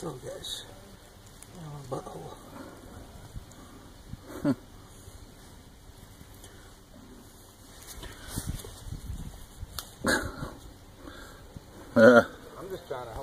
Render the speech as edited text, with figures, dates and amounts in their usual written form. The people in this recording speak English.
So guys, butthole. I'm just trying to help.